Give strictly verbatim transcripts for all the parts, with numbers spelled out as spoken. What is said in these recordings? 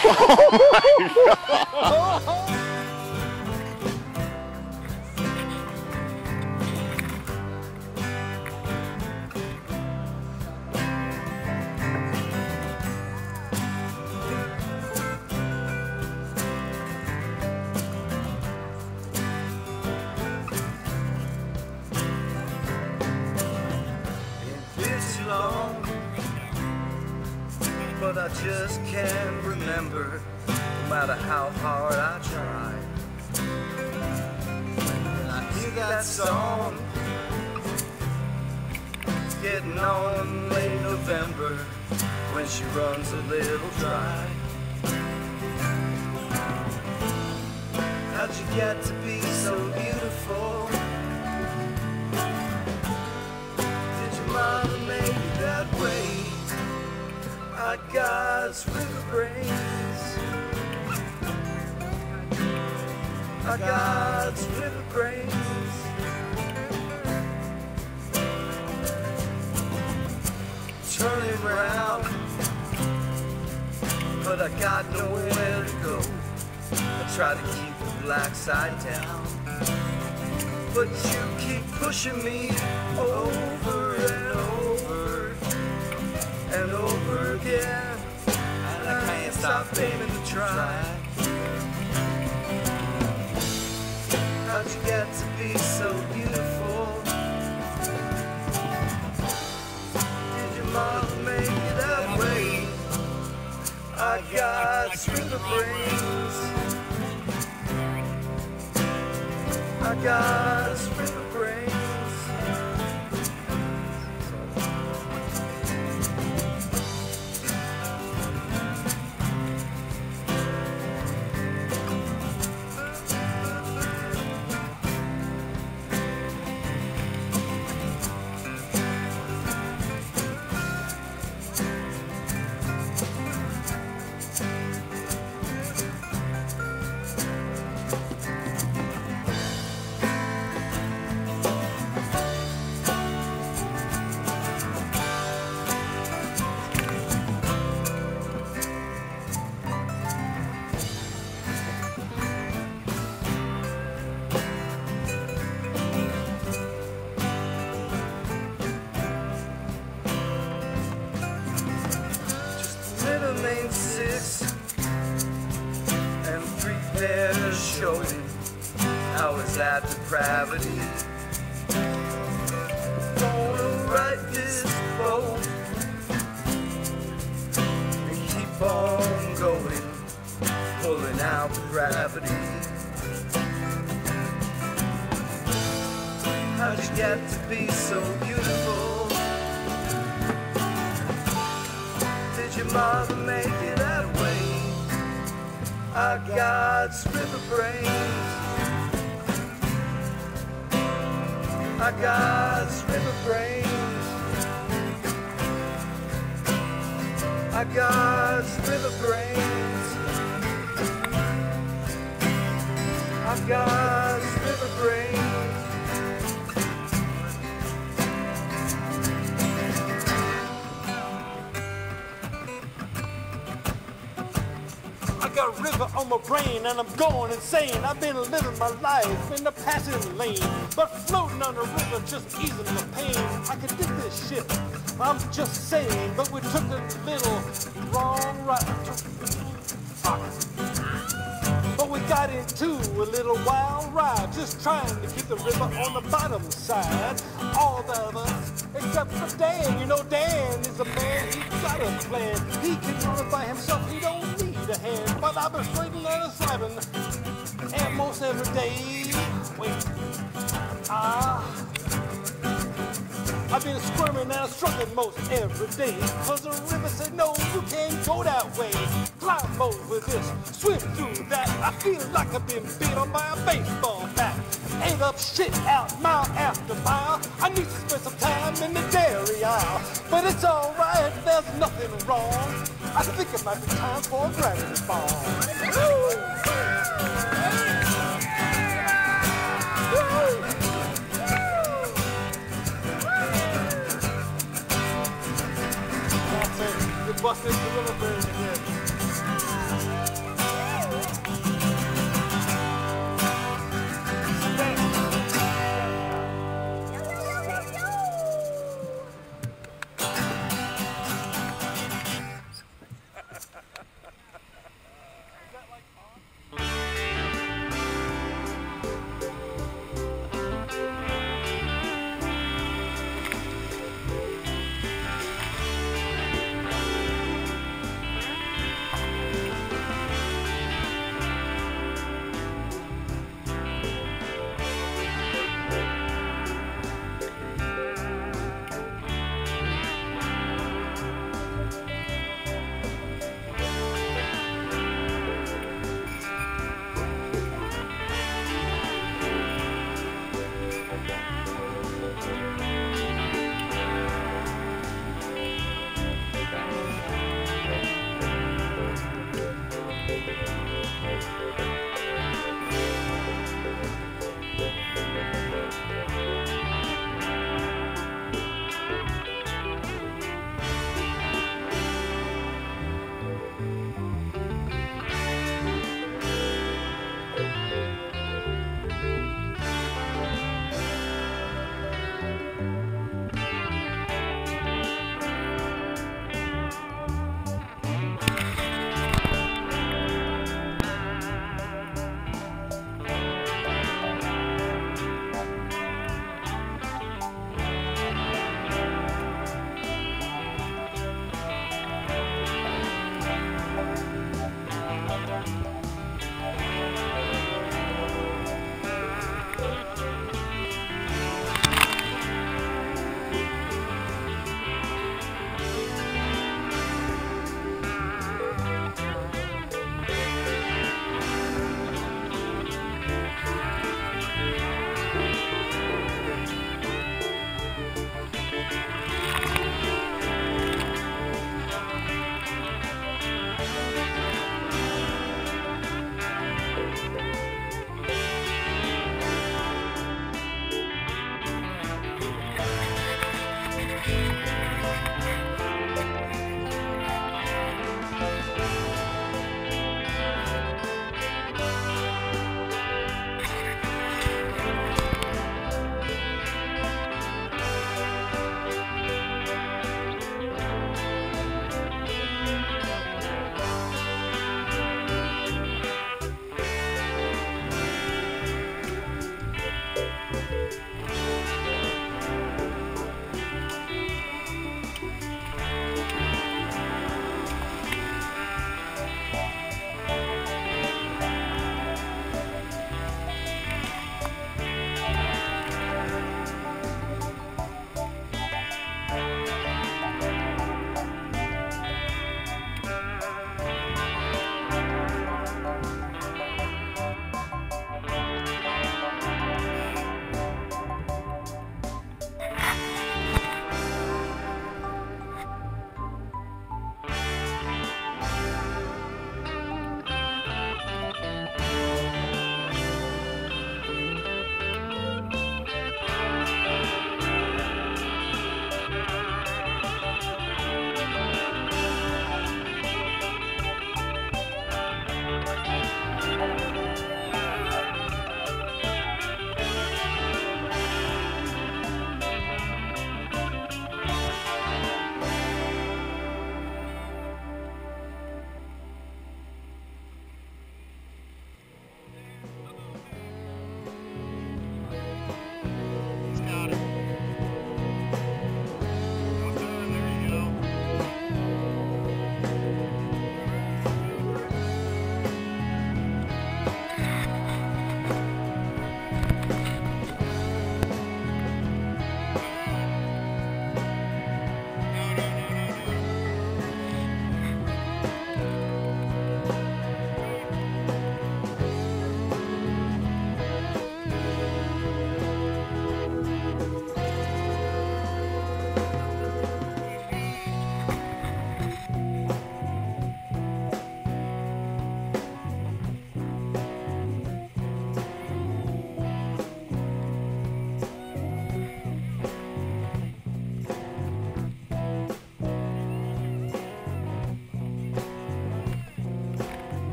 Oh my God. But I just can't remember, no matter how hard I try. And I hear that song, it's getting on late November, when she runs a little dry. How'd you get to be so beautiful? Did your mother make you that way? I got river brains. I got river brains. Turning around, but I got nowhere to go. I try to keep the black side down, but you keep pushing me over and over and over again, and I can't stop aiming to try. How'd you get to be so beautiful? Did your mother make you that way? I got river brains. I got river brains. Lane six and three pairs showing. How is that depravity? Gonna write this boat and keep on going, pulling out gravity. How'd you get to be so beautiful? Did your mother make you that way? I got river brains. I got river brains. I got river brains. I got river brains. I got a river on my brain and I'm going insane. I've been living my life in the passing lane, but floating on the river just easing the pain. I can dig this shit, I'm just saying, but we took a little wrong right. But we got into a little wild ride, just trying to keep the river on the bottom side. All the of us, except for Dan. You know Dan is a man, he got a plan. He can run it by himself, he don't need a hand. But I've been straightening and sliding almost every day. Wait, ah, I've been squirming and struggling most every day, cause the river said no, you can't go that way. Climb over this, swim through that. I feel like I've been beat on by a baseball bat. Ain't up shit out mile after mile. I need to spend some time in the dairy aisle, but it's alright, there's nothing wrong. I think it might be time for a gravity ball. Woo! Busted the river bird again.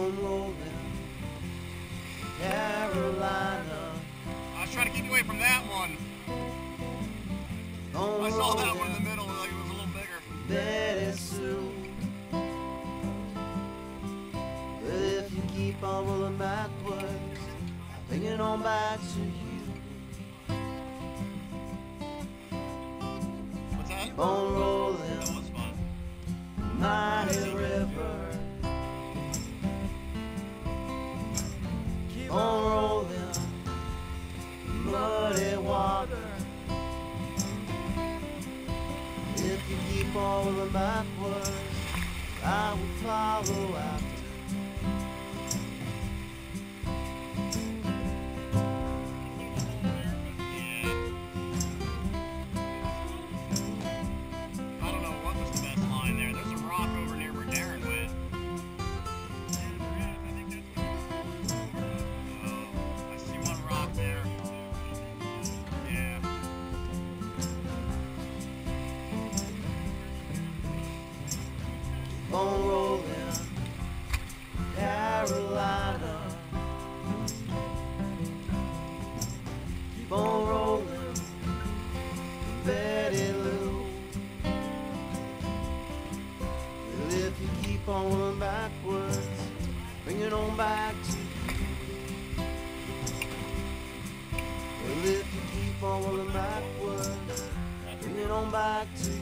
on rolling, Carolina. I was trying to keep away from that one. On I saw that rolling, one in the middle, like it was a little bigger. Betty Sue. But if you keep on rolling backwards, I'll bring it on back to you. What's that? Keep on rolling, That was fun. mighty river. Keep on rolling, muddy water. If you keep on rolling backwards, I will follow after. I don't know what was the best line there. There's a rock over near where Darren went. Oh, I see one rock there. Yeah. Keep on rolling, Carolina. Keep on rolling, Betty Lou. Well, if you keep on rolling backwards, bring it on back to you. Well, if you keep on rolling backwards, bring it on back to you.